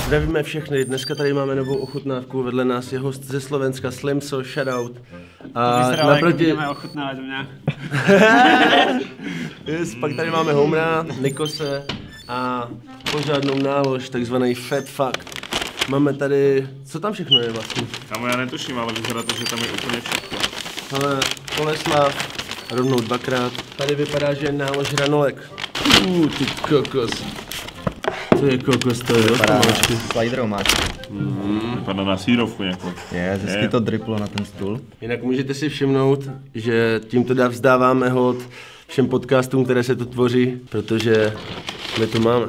Zdravíme všechny, dneska tady máme novou ochutnávku, vedle nás je host ze Slovenska, Slimso, shoutout. A naproti... budeme ochutnávat mě. Yes, pak tady máme Homera, Nikose a pořádnou nálož, takzvaný fat fuck. Máme tady, co tam všechno je vlastně? Kámo, já netuším, ale vypadá to, že tam je úplně všechno. Ale Koleslav, rovnou dvakrát. Tady vypadá, že je nálož hranolek. Ty kokos. To je kokos, to je vypadá sliderou máš. Vypadá na sírovku nějakou. Je, hezky to driplo na ten stůl. Jinak můžete si všimnout, že tímto vzdáváme hod všem podcastům, které se tu tvoří, protože my to máme.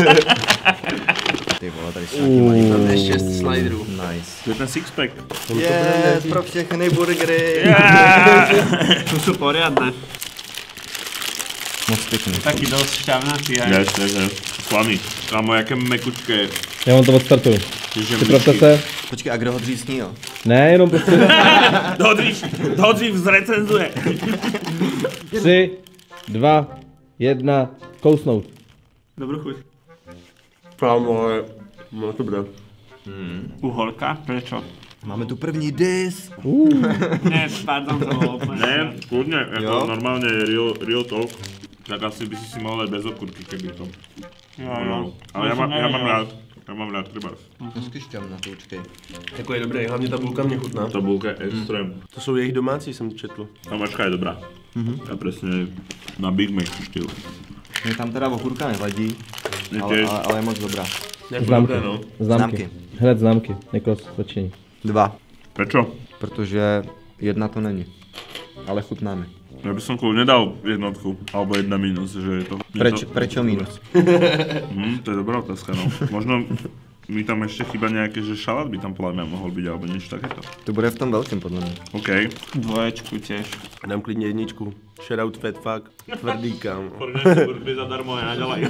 Ty vole, tady jsou tam je 6 sliderů. Nice. To je ten sixpack. Je, pro všechny burgery. To jsou poriadné. Moc pěkný. Taky dost šťavnatý aj. Yes. Slaný. Kámo, jaké mekučké. Já vám to odstartuju. Připravte se. Počkej, a kdo ho dřív sní, jo? Ne, jenom prostě. To dřív zrecenzuje. 3, 2, 1, kousnout. Dobrou chuť. Kámo, no to bude. Uholka? Prečo? Máme tu první dis. Ne, pardon, to bylo úplně. Ne, kľudne, jako Jo? normálně real talk. Tak asi by si mohl dát bez okurky, keby to. Jo. Ale já mám rád trebárs. Hezky šťavnatý, počkej. Jako je dobrý, hlavně ta bulka mě chutná. To bulka je extrém. To jsou jejich domácí, jsem četl. Ta mačka je dobrá. A přesně na Big Mac štýl. Mě tam teda okurka nevadí, ale je moc dobrá. Známky. No. Známky. Hned známky. Nikos, začni. 2, Prečo? protože 1 to není. Ale chutná mi. Já bych kľudne dal jednotku, alebo 1 minus, že je to... Prečo minus? To je dobrá otázka, no. Možno mi tam ešte chýba nejaké, že šalát by tam podľa mňa mohol byť, alebo niečo takéto. To bude v tom velkém, podle mě. OK. Dvoječku tiež. Dám klidně jedničku. Shoutout fat fuck. Tvrdý, kámo. Kurvy zadarmo je naďalej.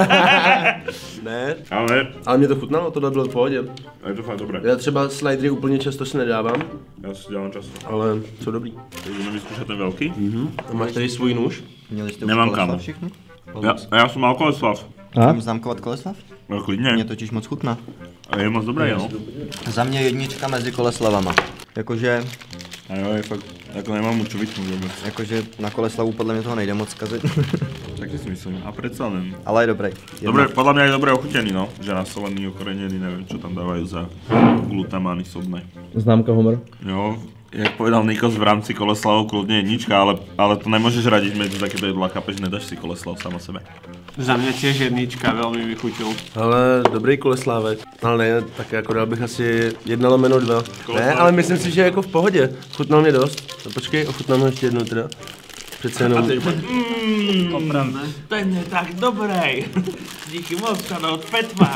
Ne, Ale mě to chutnalo, tohle bylo v pohodě. je to fakt dobré. Já třeba slidery úplně často si nedávám, Já si dělám často. ale jsou dobrý. Můžeme vyskúšať ten veľký? A máš tady svůj nůž? Měli jste už Nemám Koleslav kámo. všichni? Ja som mal Koleslav. A? Mám známkovat Koleslav? No Mně klidne. totiž moc chutná. A je moc dobré, no. Za mě 1 mezi Koleslavama. Jakože A jo, je fakt, jako nemám mu čo vytknúť vôbec. Jakože na Koleslavu podle mě toho nejde moc zkazit. Taky si myslím. A predsa len. Ale je dobrý. Dobre, podľa mňa je dobre ochutený, no. Že nasolený, okorenený, neviem čo tam dávajú za glutamány sobné. Známka Homer. Jo, jak povedal Nikos v rámci Koleslavu, kľudne jednička, ale to nemôžeš radiť medzi takéto jedlá, chápeš, nedáš si Koleslav sama sebe. Za mě tiež jednička, veľmi mi chutil. Ale dobrý Koleslávek. Ale ne, tak jako dal bych asi 1/2. Ne, ale myslím si, že jako v pohodě. Chutnal mě dost. No, počkej, ochutnám ho ještě jednou teda. Přece jenom. Opravdu. Ten je tak dobrý. Díky moc, shoutout Petma.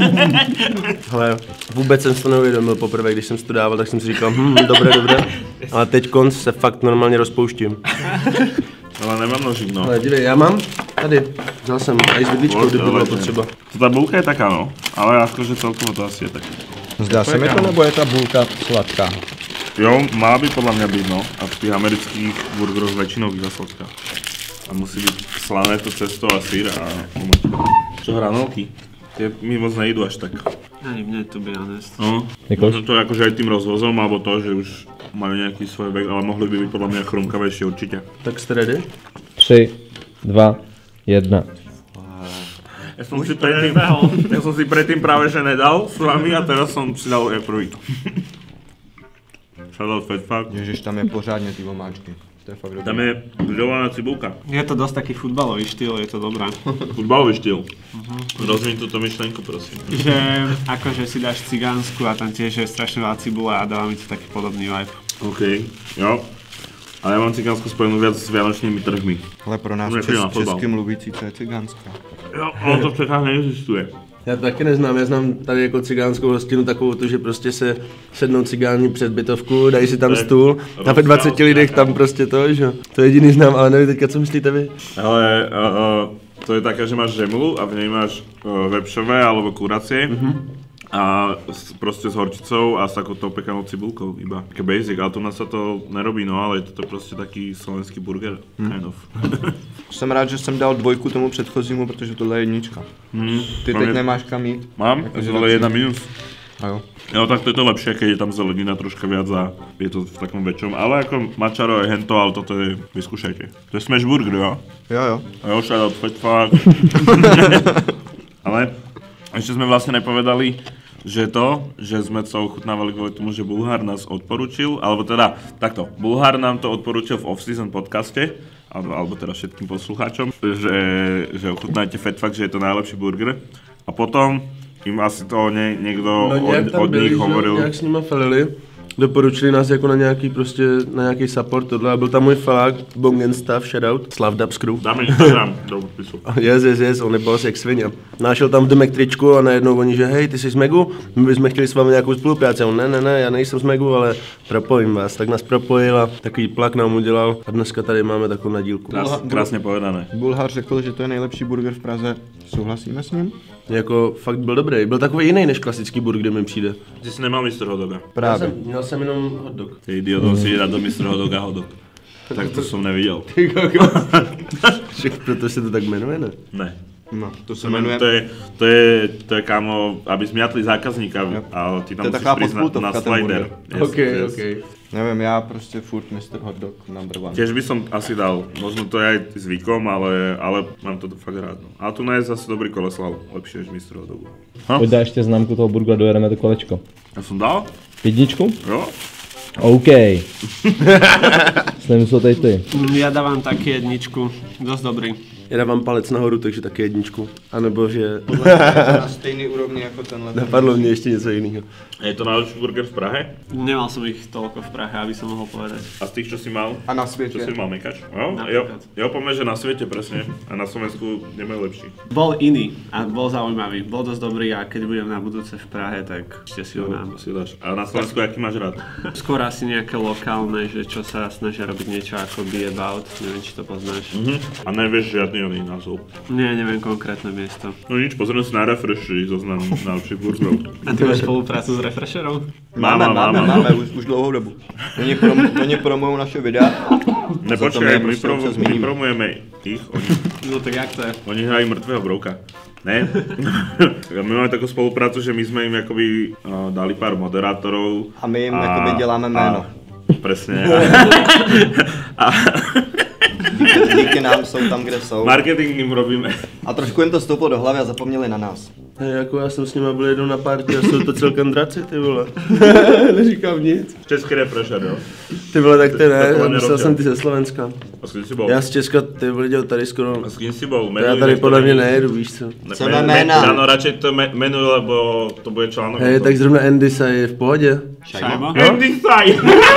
Hele, vůbec jsem si to neuvědomil poprvé, když jsem si to dával, tak jsem si říkal, dobré. Ale teď konc se fakt normálně rozpouštím. Ale nemám nožík, no. Ale dívej, já mám tady. Vzal jsem i s vidličkou, kdyby bylo potřeba. To ta bulka je taká, no. Ale jakože celkovo to asi je taky. Zdá se mi to, nebo je ta bulka sladká? Jo, má by podľa mňa byť, no. A v tých amerických burgeroch väčšinou býva sladká. A musí byť slané to cesto a sír a... Čo hranolky? Tie mi moc nejdu až tak. Ani mne, to by honest. No, možno to akože aj tým rozvozom, alebo to, že už majú nejaký svoj vek, ale mohli by byť podľa mňa chrumkavejšie určite. Tak jste ready? 3, 2, 1. Ja som si predtým práve že nedal s vami a teraz som si dal aj prvý. Shoutout fat fuck. Ježiš, tam je pořádně ty omáčky. To je fakt dobrý. Tam je grilovaná cibulka. Je to dosť taký futbalový štýl, je to dobré. Futbalový štýl. Rozumím túto myšlenku, prosím. Že akože si dáš cigánsku a tam tiež je strašne veľa cibule a dáva mi to taký podobný vibe. OK, jo. Ale ja mám cigánsku spojenú viac s vianočnými trhmi. Ale pro nás česky mluvící, to je cigánská. Jo, ono to v Čechách neexistuje. Já to taky neznám, já znám tady jako cigánskou hostinu takovou to, že prostě se sednou cigáni před bytovku, dají si tam stůl a ve 20 lidech tam prostě to, že to jediný znám, ale nevím teďka, co myslíte vy? Ale to je také, že máš žemlu a v nej máš vepšové alebo kuracie. A proste s horčicou a s takouto pekanou cibulkou iba. Také basic, ale tu nás sa to nerobí, no ale je to prostě taký slovenský burger, kind of. Jsem rád, že jsem dal 2 tomu předchozímu, protože tohle je 1. Ty teď nemáš kam jít. Mám, ale 1 minus. A jo. Jo, tak to je to lepšie, keď je tam zelenina troška viac a je to v takom väčšom, ale ako mačaro je hento, ale toto je, vyskúšajte. To je smash burger, jo? Jo. A jo, shoutout Fetfak. Ale ešte sme vlastne nepovedali, že sme sa ochutnávali kvôli tomu, že Bulhár nás odporučil, alebo teda takto, Bulhár nám to odporučil v off-season podcaste, alebo teda všetkým poslucháčom, že ochutnáte Fetfak, že je to najlepší burger. A potom im asi to někdo od nich hovoril. Nějak s nima felili, doporučili nás jako na nějaký support tohle a byl tam můj felák, Bongen Stav, shoutout, Slav Dubs Crew. Dáme Instagram do popisu. Yes, on je boss jak svině. Našel tam v Demek tričku a najednou oni, že hej, ty jsi z Megu, my bychom chtěli s vámi nějakou spolupráci. On ne, já nejsem z Megu, ale propojím vás. Tak nás propojil a takový plak nám udělal a dneska tady máme takovou nadílku. Krásně povedané. Bulhár řekl, že to je nejlepší burger v Praze. Souhlasíme s ním? Jako fakt byl dobrý, byl takový jiný než klasický burger mi přijde. Ty jsi nemal Mr. Hodoga. Právě. Měl jsem jenom hot dog. Ty idiot, si rád do Mr. Hodoga hodok. Tak to jsem neviděl. Proto se to tak jmenuje, ne? Ne. No, to se jmenuje... To je kámo, aby zmiatli zákazníka, ale ty tam musíš prísť na slider. Ok. Nevím, já prostě furt Mr. Hot Dog #1. Tiež by som asi dal, možno to je aj zvykom, ale mám to fakt rád. No. A tu je zase dobrý Koleslav, lepší než Mr. Hot Dogu. Pojď dá ještě známku toho burgera, dojedeme to kolečko. Ja som dal? 1? Jo. OK. Nemusel tady ty. Ja dávam taky 1, dosť dobrý. Já dávám palec nahoru, takže taky 1. A nebo že... Na stejný úrovni jako tenhle. Napadlo mě ještě něco jiného. Je to najlepší burger v Prahe? Nemal som ich toľko v Prahe, aby som mohol povedať. A z tých, čo si mal? A na Čo světě. si mal Mekač? Napríklad. Jo, poďme, že na svete presne. A na Slovensku nemajú lepší. Bol iný a bol zaujímavý, bol dosť dobrý a keď budem na budúce v Prahe, tak ešte si ho dám. Si dáš. A na Slovensku aký máš rád? Skôr asi nejaké lokálne, že čo sa snažia robiť niečo ako Be About, neviem či to poznáš. A nevieš žiadny oný názov. Nie, neviem konkrétne miesto. No nič, pozriem si na Refreshi zoznam najlepších burgerov. A ty máš spoluprácu s Refresherom? Máme, už dlouhou dobu. Oni promujou naše videa. Nepočkaj, my promujeme ich. No tak jak to je? Oni hrají mŕtvého brouka. Ne? My máme takovou spoluprácu, že my jsme jim jakoby dali pár moderátorov. A my jim jakoby děláme jméno. Presne. Díky nám jsou tam, kde jsou. Marketing jim robíme. A trošku jim to stouplo do hlavy a zapomněli na nás. Jako já jsem s nima byl jednou na party a jsou to celkem draci, ty vole. Neříkám nic. Český Refresher, jo? Ty vole, tak ty ne, To já myslel jsem ty ze Slovenska. A s kým si bol? Já z Česka, ty vole, dělal tady skoro. A s kým si bol? Já tady podle mě nejedu, víš co. Chceme jména. No radšej to menuj, lebo to bude článok. Hej, tak zrovna Andy Say je v pohodě. Šajmo? Andy Say!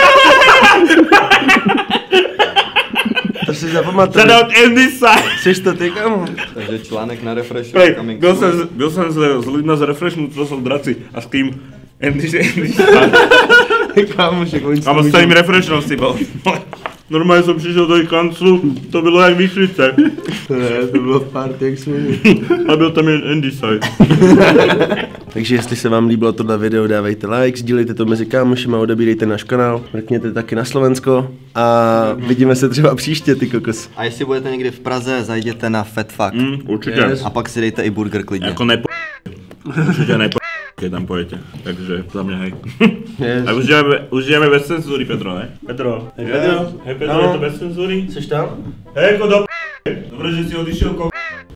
To si zapamatuj. Shoutout Andy Say! Jsi to ty, kamo? Takže článek na Refresh. Hej, byl jsem z lidma z Refreshu, to jsou draci. A s kým? Andy Say. Kámošek, oni A s tým Refreshom si bol. Normálně jsem přišel do jejich kanclu, to bylo jak výšlice. Ne, to bylo v party, jak jsme. A byl tam jen Andy Say. Takže jestli se vám líbilo tohle video, dávejte like, sdílejte to mezi kámošima, odebírejte náš kanál, mrkněte taky na Slovensko a vidíme se třeba příště, ty kokos. A jestli budete někdy v Praze, zajděte na Fetfak. Určitě. Yes. A pak si dejte i burger klidně. Jako určitě keď tam pojete, takže za mě hej. Yes. A už jdeme bez cenzury, Petro, ne? Petro. Hej Petro, je to bez cenzury? Jsi tam? Hej, jako do Dobre, že si odišiel,